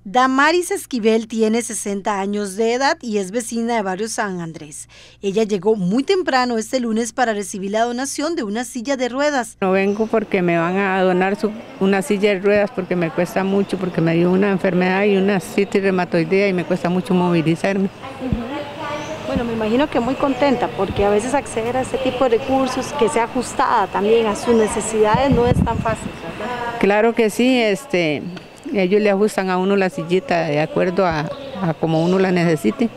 Damaris Esquivel tiene 60 años de edad y es vecina de Barrio San Andrés. Ella llegó muy temprano este lunes para recibir la donación de una silla de ruedas. No vengo porque me van a donar una silla de ruedas porque me cuesta mucho, porque me dio una enfermedad y una artritis reumatoidea y me cuesta mucho movilizarme. Bueno, me imagino que muy contenta porque a veces acceder a este tipo de recursos, que sea ajustada también a sus necesidades, no es tan fácil, ¿verdad? Claro que sí, ellos le ajustan a uno la sillita de acuerdo a como uno la necesite.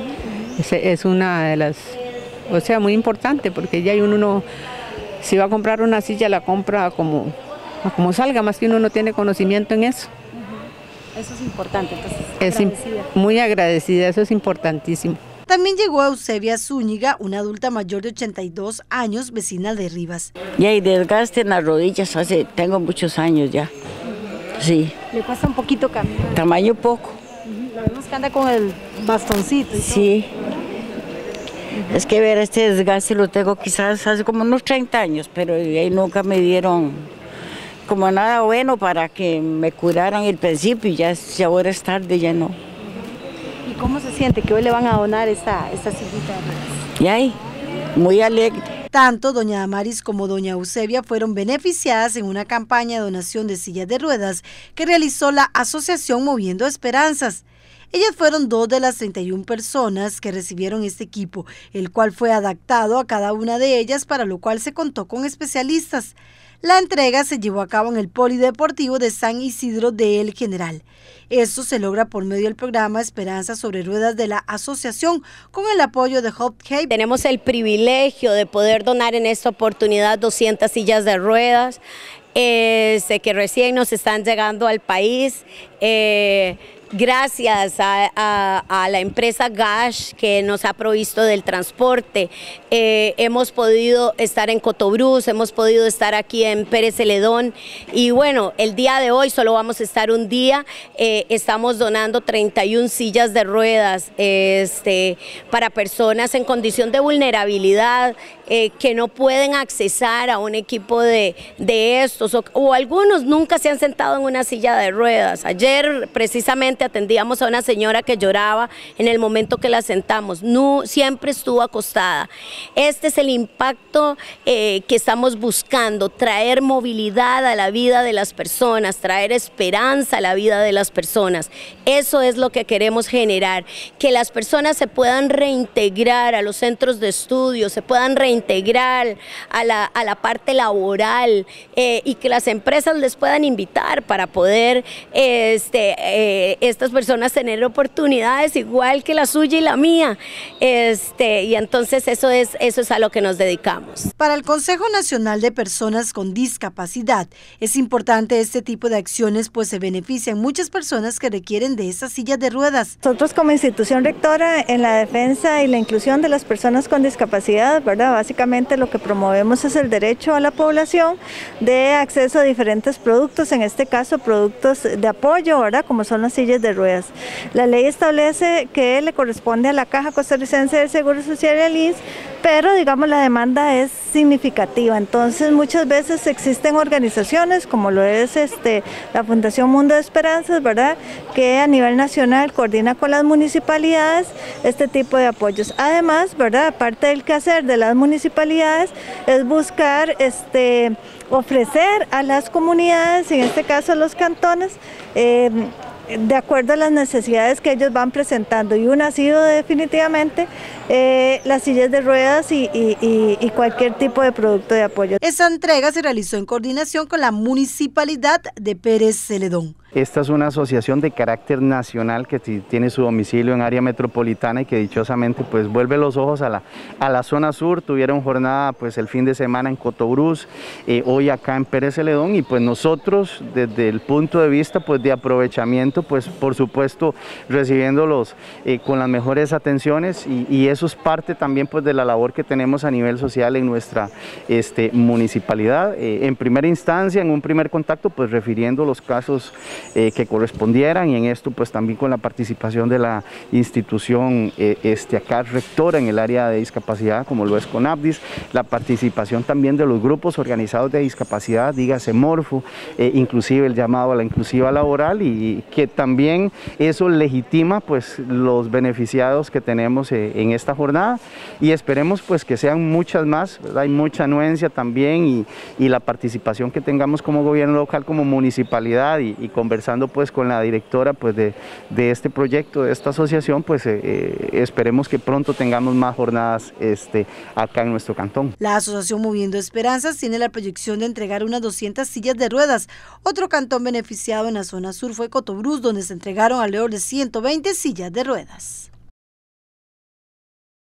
Es una de las, muy importante, porque ya uno si va a comprar una silla la compra como salga, más que uno no tiene conocimiento en eso. Eso es importante, entonces muy agradecida, eso es importantísimo. También llegó Eusebia Zúñiga, una adulta mayor de 82 años, vecina de Rivas. Y hay desgaste en las rodillas, tengo muchos años ya. Sí. ¿Le cuesta un poquito caminar? Tamaño poco. La vemos que anda con el bastoncito y sí. Todo. Es que ver este desgaste lo tengo quizás hace como unos 30 años, pero ahí nunca me dieron como nada bueno para que me curaran el principio y ya ahora es tarde, ya no. ¿Y cómo se siente que hoy le van a donar esta sillita de ruedas? Y ahí, muy alegre. Tanto doña Damaris como doña Eusebia fueron beneficiadas en una campaña de donación de sillas de ruedas que realizó la asociación Moviendo Esperanzas. Ellas fueron 2 de las 31 personas que recibieron este equipo, el cual fue adaptado a cada una de ellas, para lo cual se contó con especialistas. La entrega se llevó a cabo en el Polideportivo de San Isidro de El General. Esto se logra por medio del programa Esperanza sobre Ruedas de la asociación, con el apoyo de Hope Cape. Tenemos el privilegio de poder donar en esta oportunidad 200 sillas de ruedas, que recién nos están llegando al país. Gracias a la empresa Gash, que nos ha provisto del transporte, hemos podido estar en Cotobruz, hemos podido estar aquí en Pérez Celedón, y bueno, el día de hoy solo vamos a estar un día. Estamos donando 31 sillas de ruedas para personas en condición de vulnerabilidad, que no pueden accesar a un equipo de estos, o algunos nunca se han sentado en una silla de ruedas. Ayer precisamente atendíamos a una señora que lloraba en el momento que la sentamos, no, siempre estuvo acostada. Este es el impacto que estamos buscando, traer movilidad a la vida de las personas, traer esperanza a la vida de las personas. Eso es lo que queremos generar, que las personas se puedan reintegrar a los centros de estudio, se puedan reintegrar a la parte laboral, y que las empresas les puedan invitar para poder estas personas tener oportunidades igual que la suya y la mía, y entonces eso es a lo que nos dedicamos. Para el Consejo Nacional de Personas con Discapacidad es importante este tipo de acciones, pues se benefician muchas personas que requieren de esas sillas de ruedas. Nosotros como institución rectora, en la defensa y la inclusión de las personas con discapacidad, ¿verdad? Básicamente lo que promovemos es el derecho a la población de acceso a diferentes productos, en este caso productos de apoyo, ¿verdad? Como son las sillas de ruedas. La ley establece que le corresponde a la Caja Costarricense del Seguro Social y al INSS, pero digamos la demanda es significativa, entonces muchas veces existen organizaciones como lo es la Fundación Mundo de Esperanzas, ¿verdad?, que a nivel nacional coordina con las municipalidades este tipo de apoyos. Además, ¿verdad?, aparte del quehacer de las municipalidades es buscar ofrecer a las comunidades, en este caso a los cantones, de acuerdo a las necesidades que ellos van presentando, y una ha sido definitivamente las sillas de ruedas y cualquier tipo de producto de apoyo. Esta entrega se realizó en coordinación con la Municipalidad de Pérez Celedón. Esta es una asociación de carácter nacional que tiene su domicilio en área metropolitana y que dichosamente pues vuelve los ojos a la zona sur. Tuvieron jornada pues el fin de semana en Cotobruz, hoy acá en Pérez Celedón, y pues nosotros desde el punto de vista pues de aprovechamiento, pues por supuesto recibiéndolos con las mejores atenciones, y eso es parte también pues de la labor que tenemos a nivel social en nuestra municipalidad. En primera instancia, en un primer contacto, pues refiriendo los casos que correspondieran, y en esto pues también con la participación de la institución acá rectora en el área de discapacidad, como lo es CONAPDIS, la participación también de los grupos organizados de discapacidad, dígase Morfo, inclusive el llamado a la inclusiva laboral, y que también eso legitima pues los beneficiados que tenemos en esta jornada, y esperemos pues que sean muchas más, ¿verdad? Hay mucha anuencia también, y la participación que tengamos como gobierno local, como municipalidad, y conversando pues con la directora pues de este proyecto, de esta asociación, pues esperemos que pronto tengamos más jornadas acá en nuestro cantón. La asociación Moviendo Esperanzas tiene la proyección de entregar unas 200 sillas de ruedas. Otro cantón beneficiado en la zona sur fue Cotobruz, donde se entregaron alrededor de 120 sillas de ruedas.